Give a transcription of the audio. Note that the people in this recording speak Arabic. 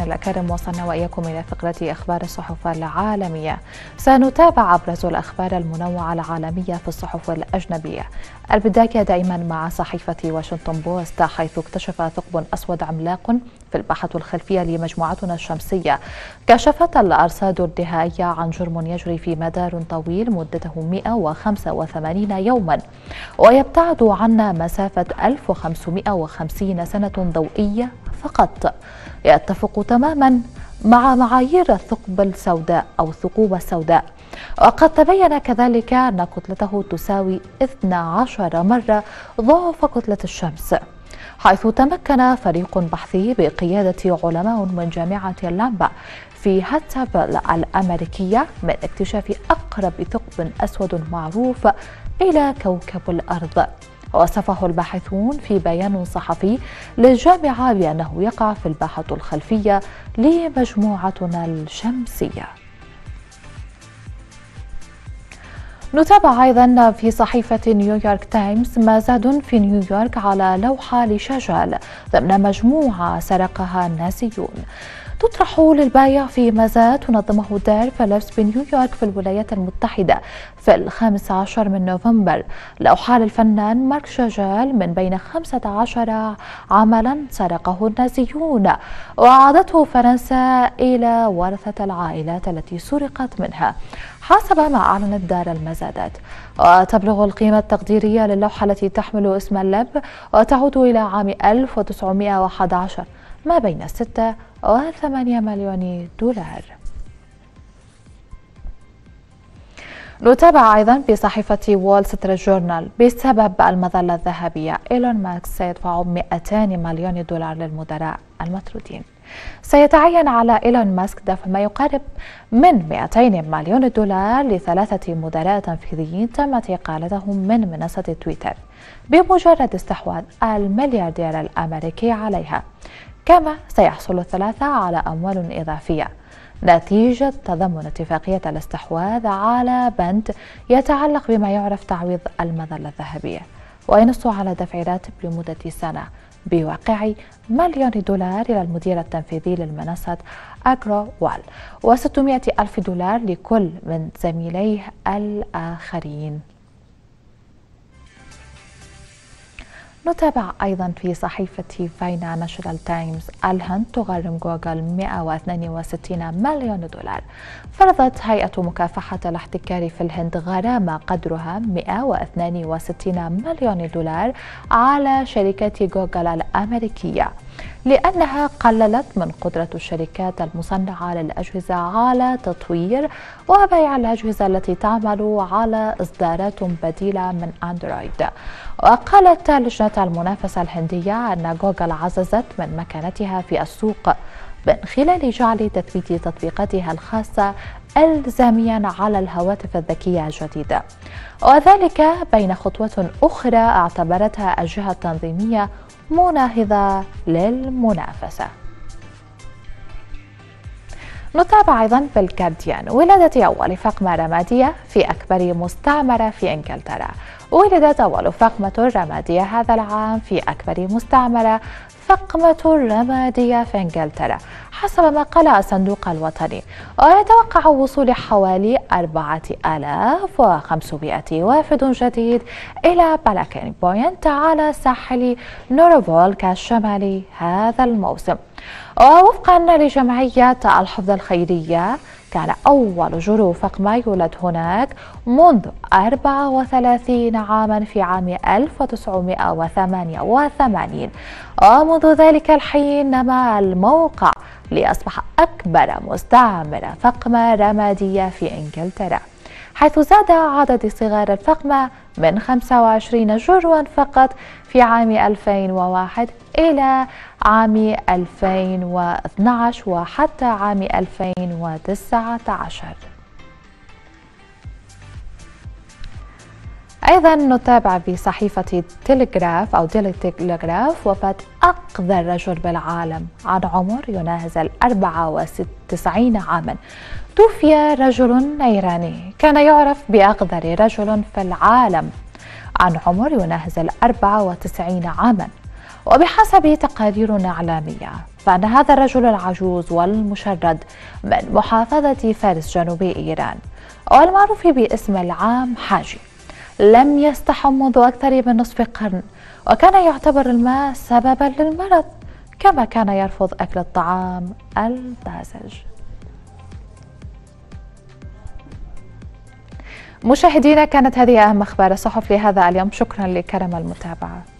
مستمعينا الأكارم، وصلنا وإياكم إلى فقرة أخبار الصحف العالمية. سنتابع أبرز الأخبار المنوعة العالمية في الصحف الأجنبية، البداية دائما مع صحيفة واشنطن بوست، حيث اكتشف ثقب أسود عملاق في الباحة الخلفية لمجموعتنا الشمسية. كشفت الأرصاد النهائية عن جرم يجري في مدار طويل مدته 185 يوما، ويبتعد عنا مسافة 1550 سنة ضوئية فقط، يتفق تماما مع معايير الثقب السوداء أو الثقوب السوداء. وقد تبين كذلك أن كتلته تساوي 12 مرة ضعف كتلة الشمس، حيث تمكن فريق بحثي بقيادة علماء من جامعة لامبا في هاتسابل الأمريكية من اكتشاف أقرب ثقب أسود معروف إلى كوكب الأرض. وصفه الباحثون في بيان صحفي للجامعة بأنه يقع في الباحة الخلفية لمجموعتنا الشمسية. نتابع أيضا في صحيفة نيويورك تايمز مزاد في نيويورك على لوحة لشاجال ضمن مجموعة سرقها النازيون. تطرح للبيع في مزاد تنظمه دار فيليبس بنيويورك في الولايات المتحدة في 15 من نوفمبر لوحة للفنان مارك شاجال من بين 15 عملا سرقه النازيون وأعادته فرنسا إلى ورثة العائلات التي سرقت منها، حسب ما أعلنت دار المزادات. وتبلغ القيمة التقديرية للوحة التي تحمل اسم اللب وتعود إلى عام 1911 ما بين 6 و8 مليون دولار. نتابع أيضا بصحيفة وول ستريت جورنال بسبب المظلة الذهبية، إيلون ماسك سيدفع 200 مليون دولار للمدراء المطرودين. سيتعين على إيلون ماسك دفع ما يقارب من 200 مليون دولار لثلاثة مدراء تنفيذيين تمت إقالتهم من منصة تويتر بمجرد استحواذ الملياردير الأمريكي عليها، كما سيحصل الثلاثة على أموال إضافية نتيجة تضمن اتفاقية الاستحواذ على بند يتعلق بما يعرف تعويض المظلة الذهبية، وينص على دفع راتب لمدة سنة بواقع مليون دولار إلى المدير التنفيذي للمنصة أجرو وال، و600 ألف دولار لكل من زميليه الآخرين. نتابع أيضا في صحيفة فاينانشال تايمز، الهند تغرم جوجل 162 مليون دولار. فرضت هيئة مكافحة الاحتكار في الهند غرامة قدرها 162 مليون دولار على شركة جوجل الأمريكية لأنها قللت من قدرة الشركات المصنعة للأجهزة على تطوير وبيع الأجهزة التي تعمل على إصدارات بديلة من أندرويد. وقالت لجنة المنافسة الهندية أن جوجل عززت من مكانتها في السوق من خلال جعل تثبيت تطبيقاتها الخاصة إلزاميا على الهواتف الذكية الجديدة، وذلك بين خطوة أخرى اعتبرتها الجهة التنظيمية مناهضة للمنافسة. نتابع أيضا في الجارديان، ولادة أول فقمة رمادية في أكبر مستعمرة في إنجلترا. ولدت أول فقمة رمادية هذا العام في أكبر مستعمرة فقمة رمادية في إنجلترا حسب ما قال الصندوق الوطني، ويتوقع وصول حوالي 4500 وافد جديد إلى بلاكين بوينت على ساحل نورفولك الشمالي هذا الموسم. ووفقا لجمعية الحفظ الخيرية، كان أول جرو فقمة يولد هناك منذ 34 عاما في عام 1988، ومنذ ذلك الحين نما الموقع ليصبح أكبر مستعمرة فقمة رمادية في إنجلترا، حيث زاد عدد صغار الفقمة من 25 جروا فقط في عام 2001 إلى عام 2012 وحتى عام 2019. أيضا نتابع بصحيفة تيليغراف أو ديلي تيليغراف، وفاة أقدر رجل بالعالم عن عمر يناهز 94 عاما. توفي رجل إيراني كان يعرف بأقدر رجل في العالم عن عمر يناهز 94 عاما، وبحسب تقارير إعلامية فأن هذا الرجل العجوز والمشرد من محافظة فارس جنوبي إيران والمعروف باسم العام حاجي لم يستحم منذ أكثر من نصف قرن، وكان يعتبر الماء سببا للمرض، كما كان يرفض أكل الطعام الطازج. مشاهدينا، كانت هذه أهم أخبار الصحف لهذا اليوم. شكرا لكرم المتابعة.